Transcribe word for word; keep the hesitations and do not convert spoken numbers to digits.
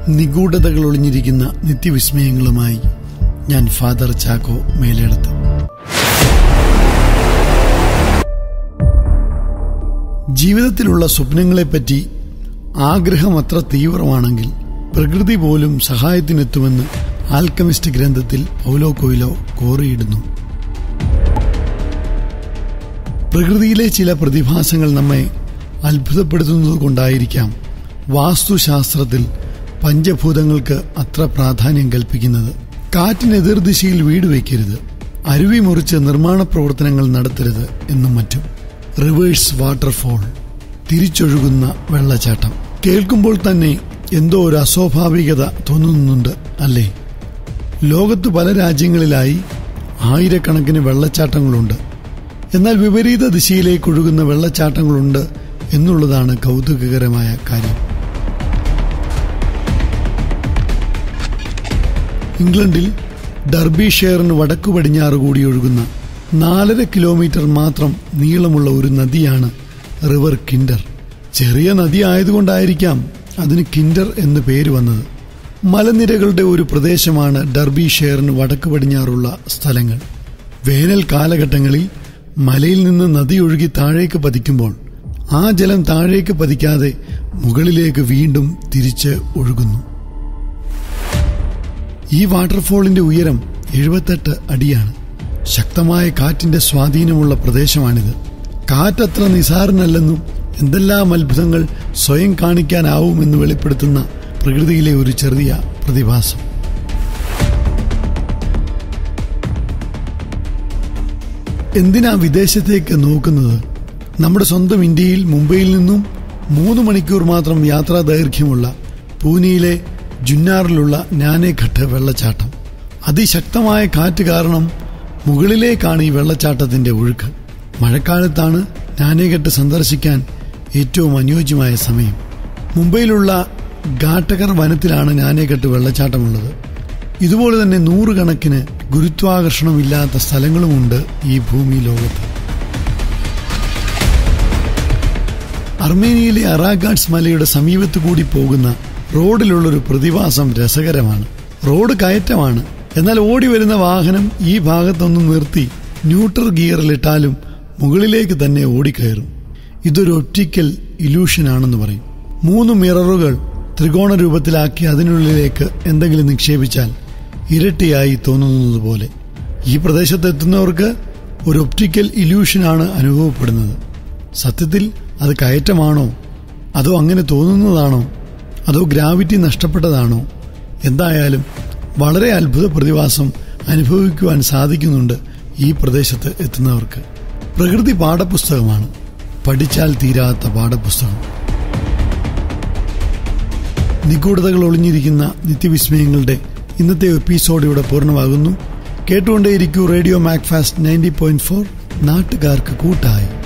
നിഗൂഢതകൾ ഒളിഞ്ഞിരിക്കുന്ന നിത്യവിസ്മയങ്ങളുമായി ഞാൻ ഫാദർ ചാക്കോ മേലെടുത്ത്. ജീവിതത്തിലുള്ള സ്വപ്നങ്ങളെപ്പറ്റി ആഗ്രഹം അത്ര തീവ്രമാണെങ്കിൽ പ്രകൃതി പോലും സഹായത്തിനെത്തുമെന്ന് ആൽക്കമിസ്റ്റ് ഗ്രന്ഥത്തിൽ പൗലോ കൊയ്ലോ കോറിയിടുന്നു. പ്രകൃതിയിലെ ചില പ്രതിഭാസങ്ങൾ നമ്മെ അത്ഭുതപ്പെടുത്തുന്നത് കൊണ്ടായിരിക്കാം വാസ്തുശാസ്ത്രത്തിൽ പഞ്ചഭൂതങ്ങൾക്ക് അത്ര പ്രാധാന്യം കൽപ്പിക്കുന്നത്. കാറ്റിന് എതിർദിശയിൽ വീട് വയ്ക്കരുത്, അരുവി മുറിച്ച് നിർമ്മാണ പ്രവർത്തനങ്ങൾ നടത്തരുത് എന്നും മറ്റും. റിവേഴ്സ് വാട്ടർഫോൾ, തിരിച്ചൊഴുകുന്ന വെള്ളച്ചാട്ടം. കേൾക്കുമ്പോൾ തന്നെ എന്തോ ഒരു അസ്വാഭാവികത തോന്നുന്നുണ്ട് അല്ലേ? ലോകത്ത് പല രാജ്യങ്ങളിലായി ആയിരക്കണക്കിന് വെള്ളച്ചാട്ടങ്ങളുണ്ട്. എന്നാൽ വിപരീത ദിശയിലേക്ക് ഒഴുകുന്ന വെള്ളച്ചാട്ടങ്ങളുണ്ട് എന്നുള്ളതാണ് കൗതുകകരമായ കാര്യം. ഇംഗ്ലണ്ടിൽ ഡർബിഷെയറിന് വടക്കു പടിഞ്ഞാറ് കൂടി ഒഴുകുന്ന നാലര കിലോമീറ്റർ മാത്രം നീളമുള്ള ഒരു നദിയാണ് റിവർ കിൻഡർ. ചെറിയ നദി ആയതുകൊണ്ടായിരിക്കാം അതിന് കിൻഡർ എന്ന് പേര് വന്നത്. മലനിരകളുടെ ഒരു പ്രദേശമാണ് ഡർബിഷെയറിന് വടക്കു പടിഞ്ഞാറുള്ള സ്ഥലങ്ങൾ. വേനൽ കാലഘട്ടങ്ങളിൽ മലയിൽ നിന്ന് നദി ഒഴുകി താഴേക്ക് പതിക്കുമ്പോൾ ആ ജലം താഴേക്ക് പതിക്കാതെ മുകളിലേക്ക് വീണ്ടും തിരിച്ച് ഒഴുകുന്നു. ഈ വാട്ടർഫോളിന്റെ ഉയരം എഴുപത്തെട്ട് അടിയാണ്. ശക്തമായ കാറ്റിന്റെ സ്വാധീനമുള്ള പ്രദേശമാണിത്. കാറ്റത്ര നിസാരനല്ലെന്നും എന്തെല്ലാം അത്ഭുതങ്ങൾ സ്വയം കാണിക്കാനാവുമെന്ന് വെളിപ്പെടുത്തുന്ന പ്രകൃതിയിലെ ഒരു ചെറിയ പ്രതിഭാസം. എന്തിനാ വിദേശത്തേക്ക് നോക്കുന്നത്? നമ്മുടെ സ്വന്തം ഇന്ത്യയിൽ മുംബൈയിൽ നിന്നും മൂന്ന് മണിക്കൂർ മാത്രം യാത്രാ ദൈർഘ്യമുള്ള പൂനെയിലെ ജുന്നാറിലുള്ള നാനേഘട്ട് വെള്ളച്ചാട്ടം. അതിശക്തമായ കാറ്റ് കാരണം മുകളിലേക്കാണ് ഈ വെള്ളച്ചാട്ടത്തിന്റെ ഒഴുക്ക്. മഴക്കാലത്താണ് നാനേഘട്ട് സന്ദർശിക്കാൻ ഏറ്റവും അനുയോജ്യമായ സമയം. മുംബൈയിലുള്ള ഘാട്ടകർ വനത്തിലാണ് നാനേഘട്ട് വെള്ളച്ചാട്ടമുള്ളത്. ഇതുപോലെ തന്നെ നൂറുകണക്കിന് ഗുരുത്വാകർഷണമില്ലാത്ത സ്ഥലങ്ങളുമുണ്ട് ഈ ഭൂമി ലോകത്ത്. അർമേനിയയിലെ അറാഗാട്സ് മലയുടെ സമീപത്തു കൂടി പോകുന്ന റോഡിലുള്ളൊരു പ്രതിഭാസം രസകരമാണ്. റോഡ് കയറ്റമാണ്, എന്നാൽ ഓടി വരുന്ന വാഹനം ഈ ഭാഗത്തൊന്നും നിർത്തി ന്യൂട്രൽ ഗിയറിലിട്ടാലും മുകളിലേക്ക് തന്നെ ഓടിക്കയറും. ഇതൊരു ഒപ്റ്റിക്കൽ ഇലൂഷനാണെന്ന് പറയും. മൂന്ന് മിററുകൾ ത്രികോണ രൂപത്തിലാക്കി അതിനുള്ളിലേക്ക് എന്തെങ്കിലും നിക്ഷേപിച്ചാൽ ഇരട്ടിയായി തോന്നുന്നത് പോലെ ഈ പ്രദേശത്തെത്തുന്നവർക്ക് ഒരു ഒപ്റ്റിക്കൽ ഇലൂഷനാണ് അനുഭവപ്പെടുന്നത്. സത്യത്തിൽ അത് കയറ്റമാണോ, അതോ അങ്ങനെ തോന്നുന്നതാണോ, അതോ ഗ്രാവിറ്റി നഷ്ടപ്പെട്ടതാണോ? എന്തായാലും വളരെ അത്ഭുത പ്രതിഭാസം അനുഭവിക്കുവാൻ സാധിക്കുന്നുണ്ട് ഈ പ്രദേശത്ത് എത്തുന്നവർക്ക്. പ്രകൃതി പാഠപുസ്തകമാണ്, പഠിച്ചാൽ തീരാത്ത പാഠപുസ്തകം. നിഗൂഢതകൾ ഒളിഞ്ഞിരിക്കുന്ന നിത്യവിസ്മയങ്ങളുടെ ഇന്നത്തെ എപ്പിസോഡ് ഇവിടെ പൂർണ്ണമാകുന്നു. കേട്ടുകൊണ്ടേയിരിക്കൂ radio Macfast ninety point four, നാട്ടുകാർക്ക് കൂട്ടായി.